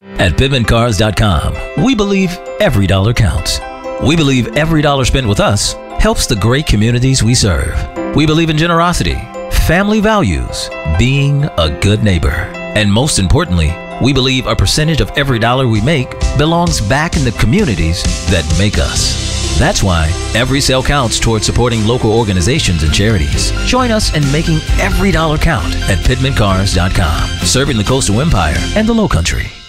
At PidmanCars.com, we believe every dollar counts. We believe every dollar spent with us helps the great communities we serve. We believe in generosity, family values, being a good neighbor. And most importantly, we believe a percentage of every dollar we make belongs back in the communities that make us. That's why every sale counts towards supporting local organizations and charities. Join us in making every dollar count at PidmanCars.com, serving the Coastal Empire and the Lowcountry.